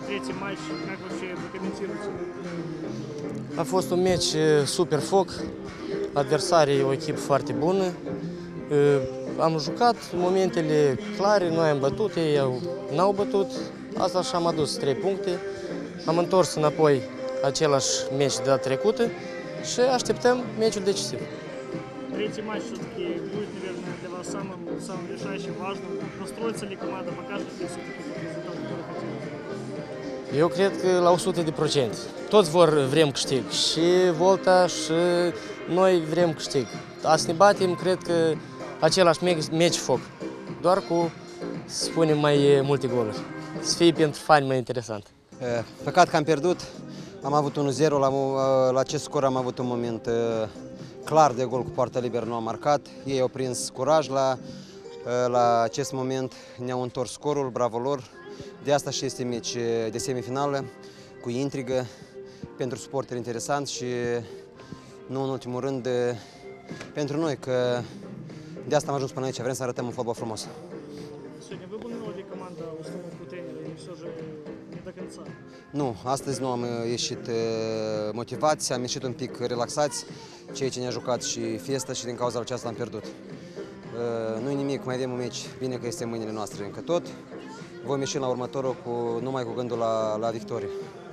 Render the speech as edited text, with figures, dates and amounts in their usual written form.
третий матч. Как вообще прокомментируете? A fost un meci super foc, adversarii o echipă foarte bună. Am jucat momentele clare, noi am bătut, ei n-au bătut, asta și am adus 3 puncte. Am întors înapoi același meci de data trecută și așteptăm meciul decisiv. Третий матч все-таки будет, наверное, для вас самым решающим, важным. Настроится ли команда, покажет ли все-таки тот результат, который хотели? Eu cred că la 100%. Toți vrem câștig, și Volta și noi vrem câștig. A să ne batem, cred că același meci foc, doar cu, să spunem, mai multe goluri. Să fie pentru fani mai interesant. Păcat că am pierdut, am avut 1-0, la acest scor am avut un moment clar de gol cu poartă liberă, nu am marcat. Ei au prins curaj la acest moment, ne-au întors scorul, bravo lor. De asta și este meci de semifinală, cu intrigă, pentru suporteri interesant și, nu în ultimul rând, pentru noi, că de asta am ajuns până aici, vrem să arătăm un fotbal frumos. Сегодня выполнила ли команда установку тренера или все же не до конца? Nu, astăzi nu am ieșit motivați, am ieșit un pic relaxați, ceea ce ne-a jucat și fiesta și din cauza aceasta am pierdut. Nu-i nimic, mai avem un meci, bine că este în mâinile noastre încă tot. Vom ieși la următorul numai cu gândul la victorie.